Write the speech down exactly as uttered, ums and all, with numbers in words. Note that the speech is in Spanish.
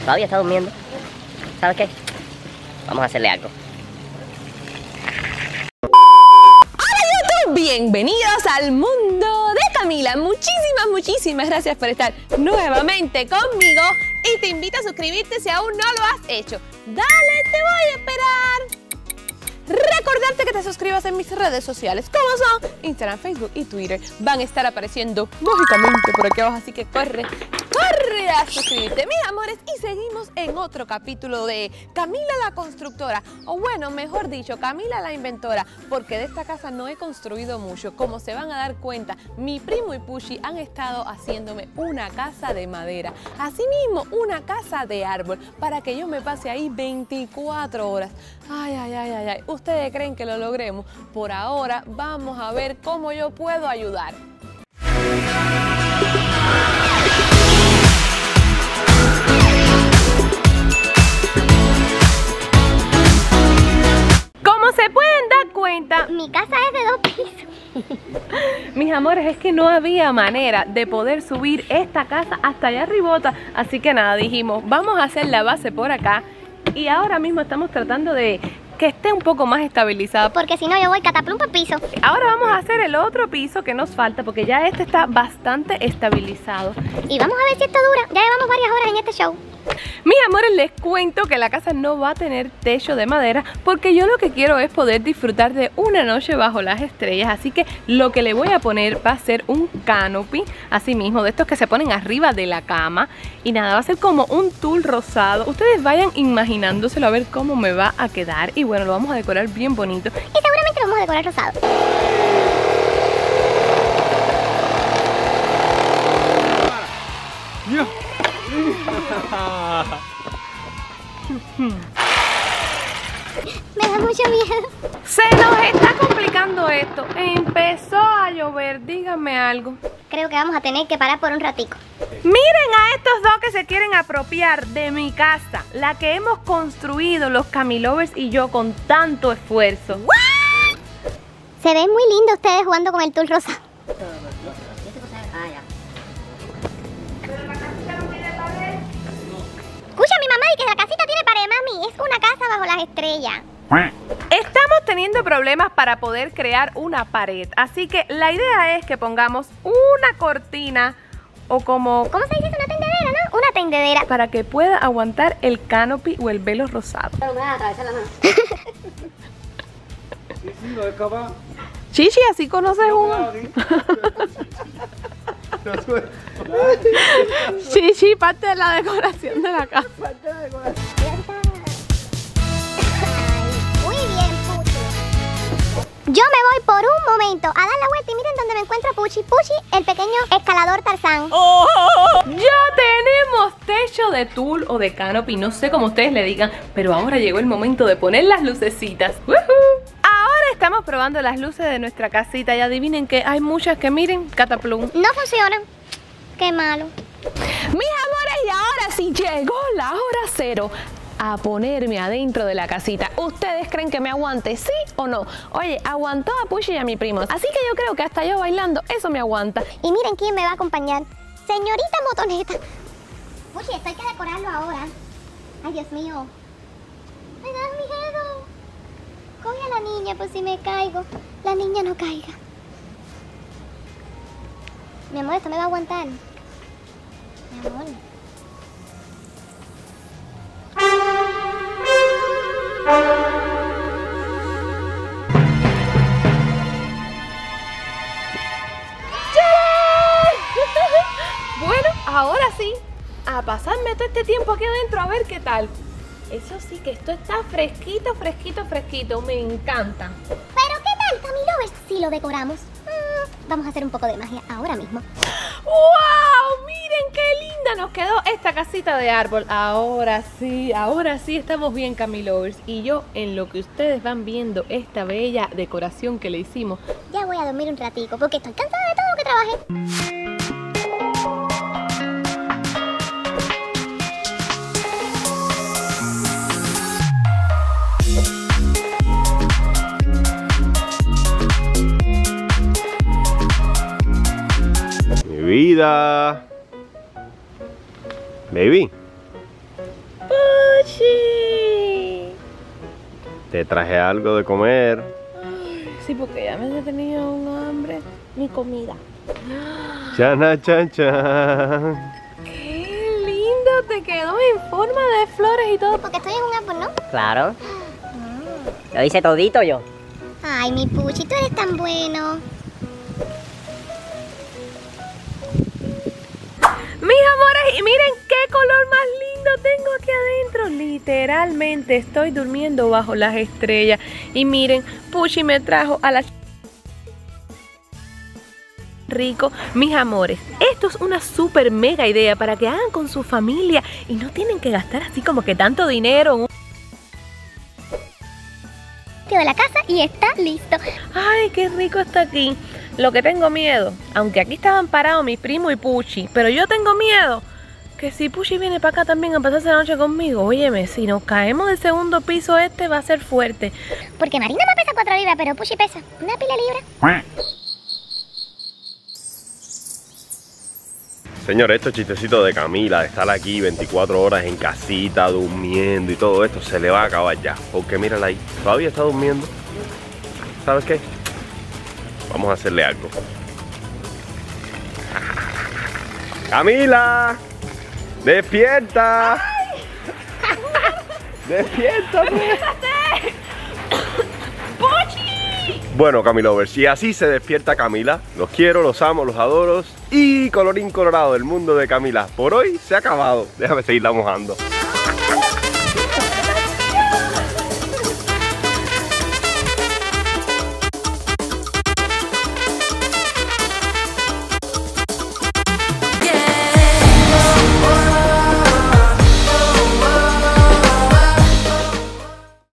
Todavía está durmiendo. ¿Sabes qué? Vamos a hacerle algo. Bienvenidos al mundo de Camila. Muchísimas, muchísimas gracias por estar nuevamente conmigo y te invito a suscribirte si aún no lo has hecho. Dale, te voy a esperar. Recordarte que te suscribas en mis redes sociales, como son Instagram, Facebook y Twitter. Van a estar apareciendo mágicamente por aquí abajo, así que corre, corre a suscribirte, mis amores. Y seguimos en otro capítulo de Camila la constructora, o bueno, mejor dicho, Camila la inventora, porque de esta casa no he construido mucho. Como se van a dar cuenta, mi primo y Pushi han estado haciéndome una casa de madera, asimismo una casa de árbol, para que yo me pase ahí veinticuatro horas. Ay, ay, ay, ay, ay. ¿Ustedes creen que lo logremos? Por ahora vamos a ver cómo yo puedo ayudar. Como se pueden dar cuenta, mi casa es de dos pisos. Mis amores, es que no había manera de poder subir esta casa hasta allá arribota. Así que nada, dijimos, vamos a hacer la base por acá. Y ahora mismo estamos tratando de que esté un poco más estabilizada, porque si no yo voy cataplum por piso. Ahora vamos a hacer el otro piso que nos falta, porque ya este está bastante estabilizado. Y vamos a ver si esto dura. Ya llevamos varias horas en este show. Mis amores, les cuento que la casa no va a tener techo de madera, porque yo lo que quiero es poder disfrutar de una noche bajo las estrellas. Así que lo que le voy a poner va a ser un canopy, así mismo, de estos que se ponen arriba de la cama. Y nada, va a ser como un tul rosado. Ustedes vayan imaginándoselo a ver cómo me va a quedar. Y bueno, lo vamos a decorar bien bonito. Y seguramente lo vamos a decorar rosado. Me da mucho miedo. Se nos está complicando esto. Empezó a llover, díganme algo. Creo que vamos a tener que parar por un ratico. Miren a estos dos que se quieren apropiar de mi casa, la que hemos construido los Camilovers y yo con tanto esfuerzo. ¿What? Se ven muy lindos ustedes jugando con el tul rosa. Escucha, mi mamá, y que la casita tiene pared, mami. Es una casa bajo las estrellas. Estamos teniendo problemas para poder crear una pared, así que la idea es que pongamos una cortina o como... ¿Cómo se dice? Una tendedera, ¿no? Una tendedera. Para que pueda aguantar el canopy o el velo rosado. Pero me va a atravesar la mano. Sí, sí, lo de capaz. Chichi, así conoces uno. Chichi, parte de la decoración de la casa. Parte de la decoración. Muy bien, Puchi. Yo me voy por un momento a dar la vuelta y miren dónde me encuentro a Puchi. Puchi, el pequeño escalador Tarzán. Oh, ya tenemos techo de tul o de canopy, no sé cómo ustedes le digan, pero ahora llegó el momento de poner las lucecitas. ¡Woohoo! Ahora estamos probando las luces de nuestra casita y adivinen que hay muchas que miren, cataplum. No funcionan. Qué malo. Mis amores, y ahora sí llegó la hora cero a ponerme adentro de la casita. ¿Ustedes creen que me aguante? ¿Sí o no? Oye, aguantó a Pushi y a mi primo, así que yo creo que hasta yo bailando, eso me aguanta. Y miren quién me va a acompañar. Señorita Motoneta. Pushi, esto hay que decorarlo ahora. Ay, Dios mío. Me da miedo. Coge a la niña por si me caigo. La niña no caiga. Mi amor, esto me va a aguantar. Mi amor. Bueno, ahora sí, a pasarme todo este tiempo aquí adentro a ver qué tal. Eso sí, que esto está fresquito, fresquito, fresquito. Me encanta. Pero ¿qué tal, Camilovers, si lo decoramos? Mm, vamos a hacer un poco de magia ahora mismo. ¡Wow! Miren qué linda nos quedó esta casita de árbol. Ahora sí, ahora sí estamos bien, Camilovers. Y yo, en lo que ustedes van viendo esta bella decoración que le hicimos, ya voy a dormir un ratico porque estoy cansada de todo lo que trabajé. Vida. Baby. ¡Puchi! Te traje algo de comer. Sí, porque ya me he tenido un hambre. Mi comida. Chana, chan, chan. ¡Qué lindo! Te quedó en forma de flores y todo. Porque estoy en un árbol, ¿no? Claro. Lo hice todito yo. Ay, mi Puchi, tú eres tan bueno. Mis amores, y miren qué color más lindo tengo aquí adentro. Literalmente estoy durmiendo bajo las estrellas. Y miren, Puchi me trajo a la rico. Mis amores, esto es una super mega idea para que hagan con su familia y no tienen que gastar así como que tanto dinero. De la casa y está listo. Ay, qué rico está aquí. Lo que tengo miedo, aunque aquí estaban parados mi primo y Puchi, pero yo tengo miedo que si Puchi viene para acá también a pasarse la noche conmigo, óyeme, si nos caemos del segundo piso este va a ser fuerte. Porque Marina me pesa cuatro libras, pero Puchi pesa una pila libra. Señor, estos chistecitos de Camila, de estar aquí veinticuatro horas en casita, durmiendo y todo esto, se le va a acabar ya. Porque mírala ahí, todavía está durmiendo. ¿Sabes qué? Vamos a hacerle algo. ¡Camila! ¡Despierta! ¡Despierta! Bueno, Camilovers, si así se despierta Camila, los quiero, los amo, los adoro. Y colorín colorado, el mundo de Camila por hoy se ha acabado. Déjame seguirla mojando.